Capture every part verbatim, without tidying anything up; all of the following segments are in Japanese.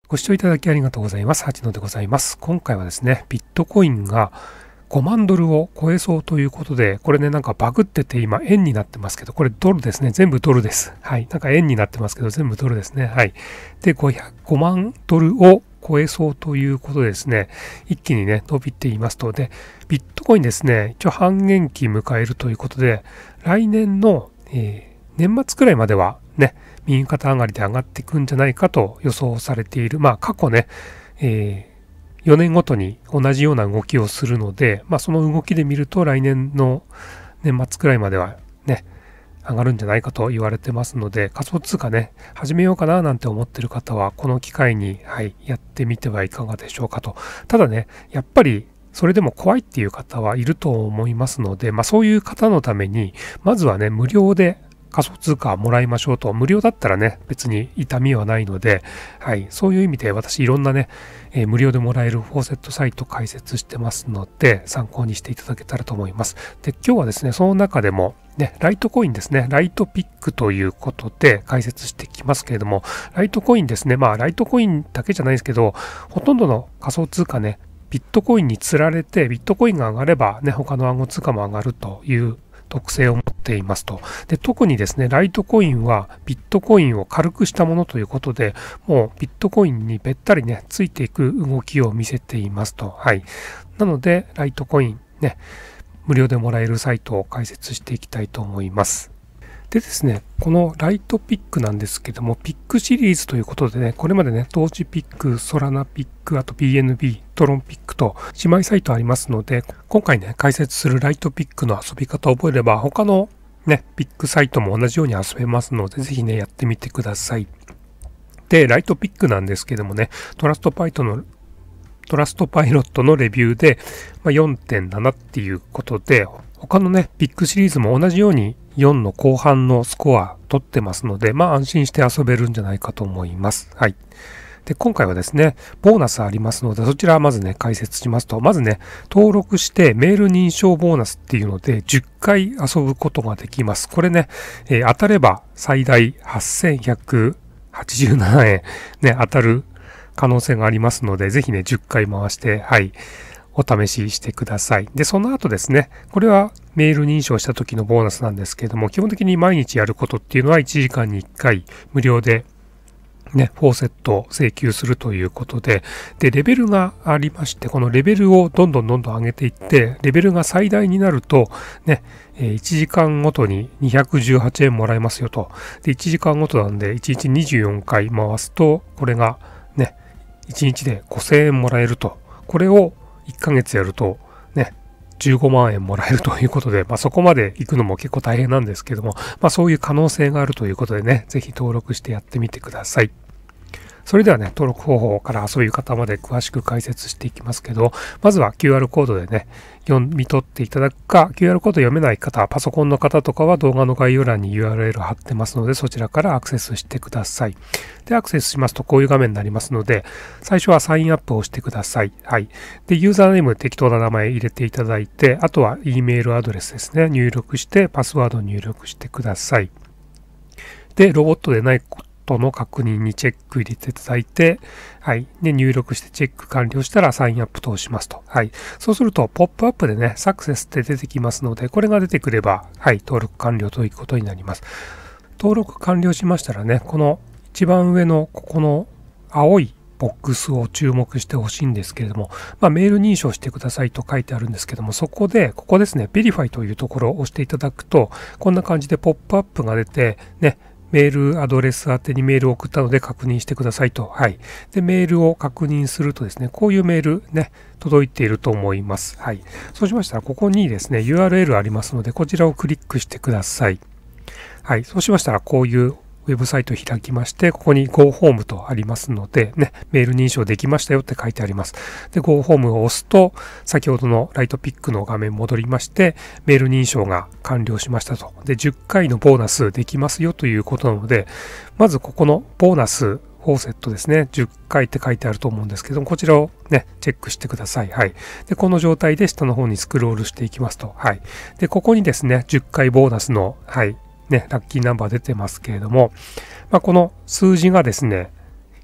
ご視聴いただきありがとうございます。はちのでございます。今回はですね、ビットコインがごまんドルを超えそうということで、これね、なんかバグってて今円になってますけど、これドルですね。全部ドルです。はい。なんか円になってますけど、全部ドルですね。はい。で、ごまんドルを超えそうということでですね、一気にね、伸びていますと。で、ビットコインですね、一応半減期迎えるということで、来年の、えー、年末くらいまではね、右肩上がりで上がっていくんじゃないかと予想されている。まあ過去ね、えー、よねんごとに同じような動きをするので、まあその動きで見ると来年の年末くらいまではね、上がるんじゃないかと言われてますので、仮想通貨ね、始めようかななんて思ってる方は、この機会に、はい、やってみてはいかがでしょうかと。ただね、やっぱりそれでも怖いっていう方はいると思いますので、まあそういう方のために、まずはね、無料で仮想通貨もらいましょうと。無料だったらね、別に痛みはないので、はい、そういう意味で私いろんなね、えー、無料でもらえるフォーセットサイト解説してますので、参考にしていただけたらと思います。で、今日はですね、その中でも、ね、ライトコインですね、ライトピックということで解説してきますけれども、ライトコインですね、まあ、ライトコインだけじゃないですけど、ほとんどの仮想通貨ね、ビットコインにつられて、ビットコインが上がればね、他の暗号通貨も上がるという特性を持っていますと。で、特にですね、ライトコインはビットコインを軽くしたものということで、もうビットコインにべったりね、ついていく動きを見せていますと。はい。なので、ライトコインね、無料でもらえるサイトを解説していきたいと思います。でですね、このライトピックなんですけども、ピックシリーズということでね、これまでね、ドージピック、ソラナピック、あと ビーエヌビー、トロンピックと姉妹サイトありますので、今回ね、解説するライトピックの遊び方を覚えれば、他のね、ピックサイトも同じように遊べますので、ぜひね、やってみてください。で、ライトピックなんですけどもね、トラストパイトのトラストパイロットのレビューで、まあ、よんてんなな っていうことで、他のね、ピックシリーズも同じようによんの後半のスコア取ってますので、まあ安心して遊べるんじゃないかと思います。はい。で、今回はですね、ボーナスありますので、そちらはまずね、解説しますと、まずね、登録してメール認証ボーナスっていうので、じゅっかい遊ぶことができます。これね、えー、当たれば最大はっせんひゃくはちじゅうななえんね、当たる可能性がありますので、ぜひね、じゅっかい回して、はい、お試ししてください。で、その後ですね、これはメール認証した時のボーナスなんですけれども、基本的に毎日やることっていうのはいちじかんにいっかい無料でね、フォーセット請求するということで、で、レベルがありまして、このレベルをどんどんどんどん上げていって、レベルが最大になると、ね、いちじかんごとににひゃくじゅうはちえんもらえますよと。で、いちじかんごとなんで、いちにちにじゅうよんかい回すと、これがね、いちにちでごせんえんもらえると。これをいっかげつやると、ね、じゅうごまんえんもらえるということで、まあそこまで行くのも結構大変なんですけども、まあそういう可能性があるということでね、ぜひ登録してやってみてください。それではね、登録方法からそういう方まで詳しく解説していきますけど、まずは キューアール コードでね、読み取っていただくか、キューアール コード読めない方、パソコンの方とかは動画の概要欄に ユーアールエル 貼ってますので、そちらからアクセスしてください。で、アクセスしますとこういう画面になりますので、最初はサインアップをしてください。はい。で、ユーザーネーム適当な名前入れていただいて、あとは E メールアドレスですね、入力して、パスワード入力してください。で、ロボットでないの確認にチェック入れていただいて、はい。で、入力してチェック完了したらサインアップ通しますと。はい。そうすると、ポップアップでね、サクセスって出てきますので、これが出てくれば、はい、登録完了ということになります。登録完了しましたらね、この一番上のここの青いボックスを注目してほしいんですけれども、まあ、メール認証してくださいと書いてあるんですけども、そこで、ここですね、Verify というところを押していただくと、こんな感じでポップアップが出て、ね、メールアドレス宛てにメールを送ったので確認してくださいと。はい。で、メールを確認するとですね、こういうメールね、届いていると思います。はい。そうしましたら、ここにですね、ユーアールエル ありますので、こちらをクリックしてください。はい。そうしましたら、こういうウェブサイトを開きまして、ここに Go Home とありますので、ね、メール認証できましたよって書いてあります。で、Go Home を押すと、先ほどのライトピックの画面戻りまして、メール認証が完了しましたと。で、じゅっかいのボーナスできますよということなので、まずここのボーナス、フォーセットですね。じゅっかいって書いてあると思うんですけども、こちらをね、チェックしてください。はい。で、この状態で下の方にスクロールしていきますと。はい。で、ここにですね、じゅっかいボーナスの、はい、ね、ラッキーナンバー出てますけれども、まあ、この数字がですね、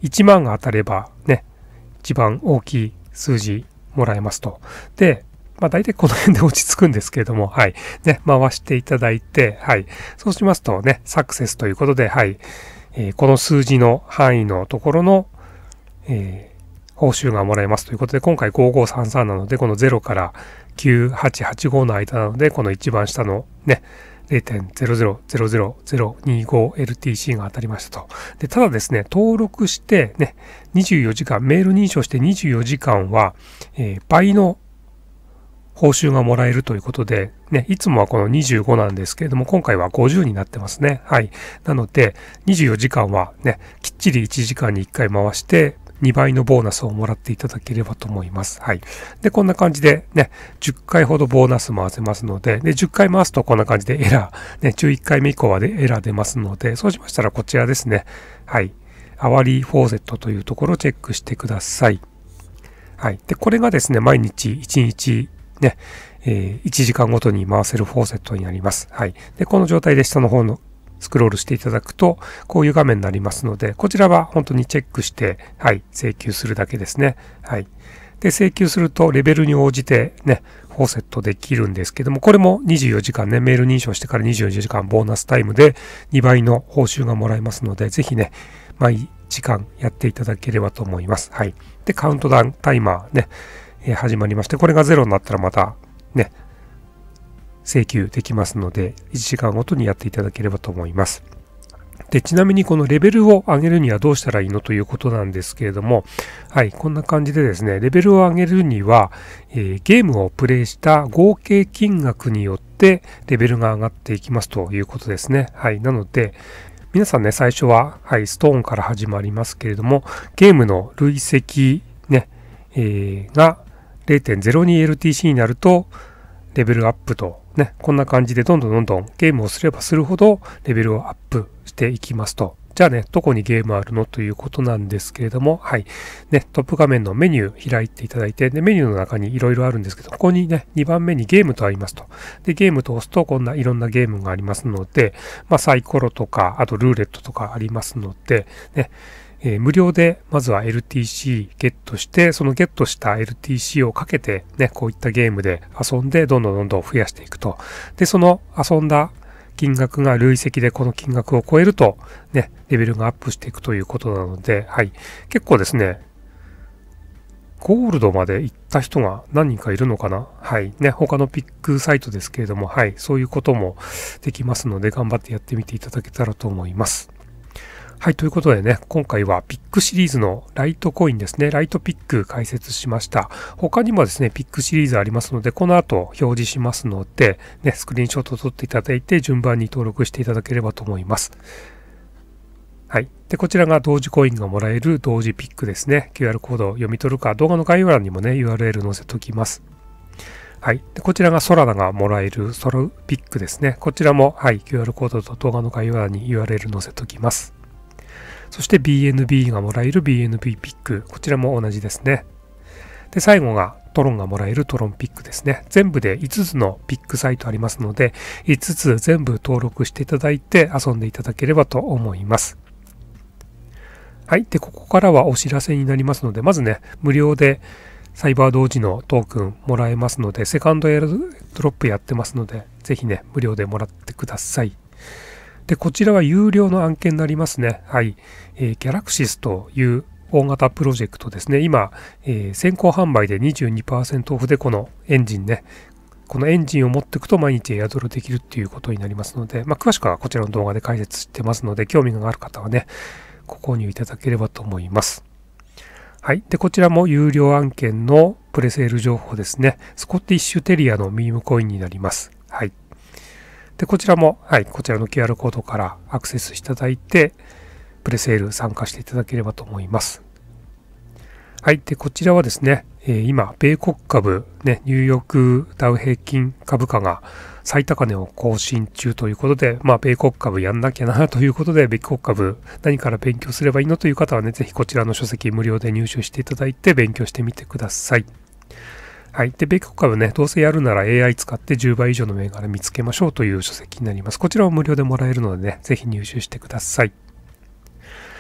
いちまんが当たればね、一番大きい数字もらえますと。で、まあ大体この辺で落ち着くんですけれども、はい。ね、回していただいて、はい。そうしますとね、サクセスということで、はい。えー、この数字の範囲のところの、えー報酬がもらえますということで、今回ごごさんさんなので、このゼロからきゅうはちはちごの間なので、この一番下のね、ゼロてんゼロゼロゼロゼロゼロにごエルティーシー が当たりましたと。で、ただですね、登録してね、にじゅうよじかん、メール認証してにじゅうよじかんは、えー、倍の報酬がもらえるということで、ね、いつもはこのにじゅうごなんですけれども、今回はごじゅうになってますね。はい。なので、にじゅうよじかんはね、きっちりいちじかんにいっかい回して、にばいのボーナスをもらっていただければと思います。はい。で、こんな感じでね、じゅっかいほどボーナス回せますので、で、じゅっかい回すとこんな感じでエラー、ね、じゅういっかいめ以降はでエラー出ますので、そうしましたらこちらですね。はい。アワリーフォーゼットというところをチェックしてください。はい。で、これがですね、毎日いちにちね、えー、いちじかんごとに回せるフォーセットになります。はい。で、この状態で下の方のスクロールしていただくと、こういう画面になりますので、こちらは本当にチェックして、はい、請求するだけですね。はい。で、請求すると、レベルに応じてね、フォーセットできるんですけども、これもにじゅうよじかんね、メール認証してからにじゅうよじかんボーナスタイムでにばいの報酬がもらえますので、ぜひね、毎時間やっていただければと思います。はい。で、カウントダウンタイマーね、えー、始まりまして、これがゼロになったらまたね、請求できますので、いちじかんごとにやっていただければと思います。で、ちなみにこのレベルを上げるにはどうしたらいいのということなんですけれども、はい、こんな感じでですね、レベルを上げるには、えー、ゲームをプレイした合計金額によってレベルが上がっていきますということですね。はい、なので、皆さんね、最初は、はい、ストーンから始まりますけれども、ゲームの累積ね、えー、が ゼロてんゼロにエルティーシー になると、レベルアップとね、こんな感じでどんどんどんどんゲームをすればするほどレベルをアップしていきますと。じゃあね、どこにゲームあるのということなんですけれども、はい。ね、トップ画面のメニュー開いていただいて、で、メニューの中にいろいろあるんですけど、ここにね、にばんめにゲームとありますと。で、ゲームと押すとこんないろんなゲームがありますので、まあサイコロとか、あとルーレットとかありますので、ね、えー、無料でまずは エルティーシー ゲットして、そのゲットした エルティーシー をかけてね、こういったゲームで遊んでどんどんどんどん増やしていくと。で、その遊んだ金額が累積でこの金額を超えるとね、レベルがアップしていくということなので、はい。結構ですね、ゴールドまで行った人が何人かいるのかな？はい。ね、他のピックサイトですけれども、はい。そういうこともできますので、頑張ってやってみていただけたらと思います。はい。ということでね、今回はピックシリーズのライトコインですね。ライトピック解説しました。他にもですね、ピックシリーズありますので、この後表示しますので、ね、スクリーンショットを撮っていただいて、順番に登録していただければと思います。はい。で、こちらが同時コインがもらえる同時ピックですね。キューアール コードを読み取るか、動画の概要欄にもね、ユーアールエル 載せておきます。はい。で、こちらがソラナがもらえるソロピックですね。こちらも、はい、キューアール コードと動画の概要欄に ユーアールエル 載せておきます。そして ビーエヌビー がもらえる ビーエヌビー ピック。こちらも同じですね。で、最後がトロンがもらえるトロンピックですね。全部でいつつのピックサイトありますので、いつつ全部登録していただいて遊んでいただければと思います。はい。で、ここからはお知らせになりますので、まずね、無料でサイバー同時のトークンもらえますので、セカンドエアドロップやってますので、ぜひね、無料でもらってください。で、こちらは有料の案件になりますね。はい。えー、ギャラクシスという大型プロジェクトですね。今、えー、先行販売で にじゅうにパーセント オフでこのエンジンね、このエンジンを持っていくと毎日エアドロできるっていうことになりますので、まあ、詳しくはこちらの動画で解説してますので、興味がある方はね、ご購入いただければと思います。はい。で、こちらも有料案件のプレセール情報ですね。スコティッシュテリアのミームコインになります。はい。で、こちらも、はい、こちらの キューアール コードからアクセスしていただいて、プレセール参加していただければと思います。はい。で、こちらはですね、えー、今、米国株、ね、ニューヨークダウ平均株価が最高値を更新中ということで、まあ、米国株やんなきゃなということで、米国株何から勉強すればいいのという方はね、ぜひこちらの書籍無料で入手していただいて勉強してみてください。はい。で、米国株ね、どうせやるなら エーアイ 使ってじゅうばい以上の銘柄見つけましょうという書籍になります。こちらを無料でもらえるのでね、ぜひ入手してください。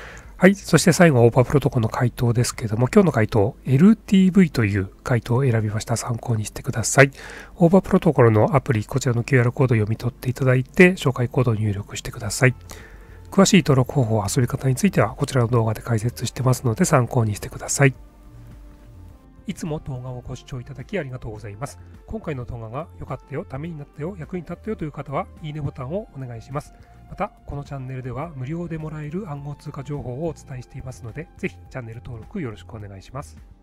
はい。そして最後はオーバープロトコルの回答ですけれども、今日の回答、エルティーブイ という回答を選びました。参考にしてください。オーバープロトコルのアプリ、こちらの キューアール コードを読み取っていただいて、紹介コードを入力してください。詳しい登録方法、遊び方については、こちらの動画で解説してますので、参考にしてください。いつも動画をご視聴いただきありがとうございます。今回の動画が良かったよ、ためになったよ、役に立ったよという方は、いいねボタンをお願いします。また、このチャンネルでは無料でもらえる暗号通貨情報をお伝えしていますので、ぜひチャンネル登録よろしくお願いします。